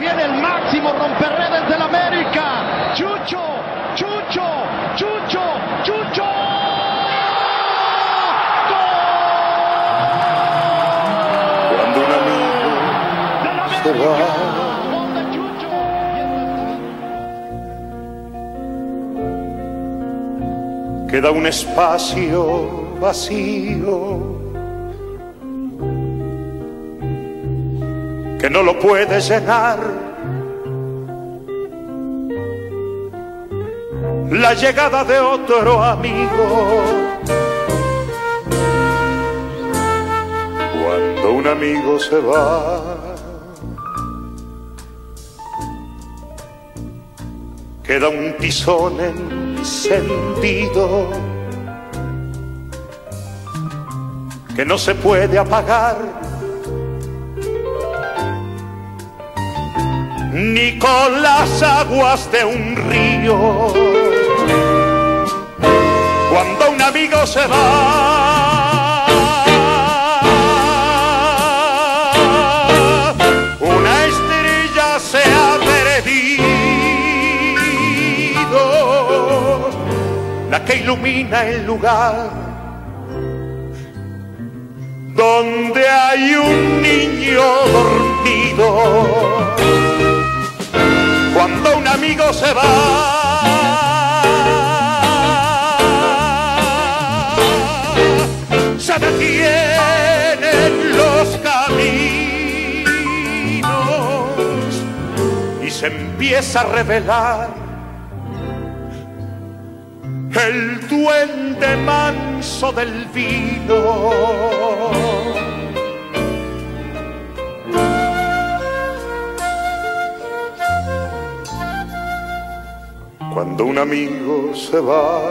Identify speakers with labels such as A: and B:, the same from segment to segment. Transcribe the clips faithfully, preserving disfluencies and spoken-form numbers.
A: viene el máximo romperredes del América. Chucho, Chucho, Chucho, Chucho.
B: Cuando un amigo se va, queda un espacio vacío que no lo puede llenar la llegada de otro amigo. Cuando un amigo se va, queda un tizón encendido que no se puede apagar ni con las aguas de un río. Cuando un amigo se va, una estrella se ha perdido, la que ilumina el lugar donde hay un niño dormido. Cuando un amigo se va, se detienen los caminos y se empieza a revelar el duende manso del vino. Cuando un amigo se va,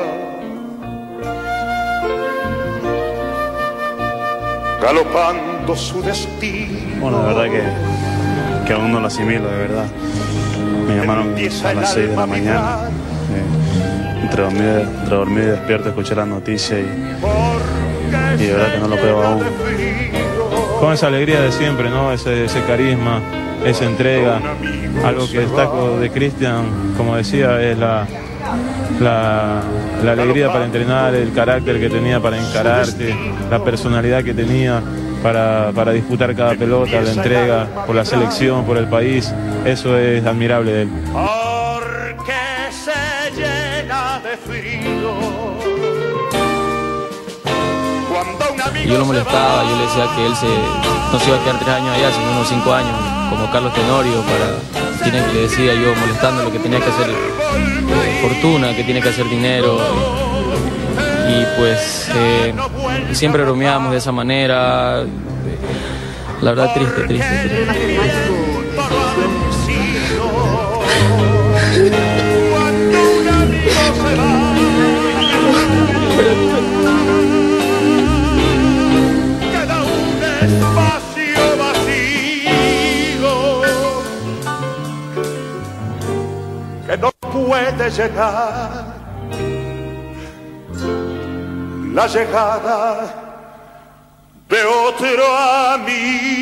B: galopando su destino.
C: Bueno, de verdad que, que aún no lo asimilo, de verdad. Me llamaron a las seis de la mañana. Eh, entre, dormido, entre dormido y despierto escuché la noticia y, y de verdad que no lo veo aún.
D: Con esa alegría de siempre, ¿no? Ese, ese carisma, esa entrega. Algo que destaco de Cristian, como decía, es la, la, la alegría para entrenar, el carácter que tenía para encararte, la personalidad que tenía para, para disputar cada pelota, la entrega por la selección, por el país. Eso es admirable de él.
B: Porque se llena de frío.
E: Y yo lo molestaba, yo le decía que él se, no se iba a quedar tres años allá, sino unos cinco años, como Carlos Tenorio, para, tiene, le decía yo molestándolo que tenía que hacer eh, fortuna, que tiene que hacer dinero. Y, y pues eh, siempre bromeábamos de esa manera. La verdad, triste, triste, triste.
B: Espacio vacío que no puede llegar la llegada de otro amigo.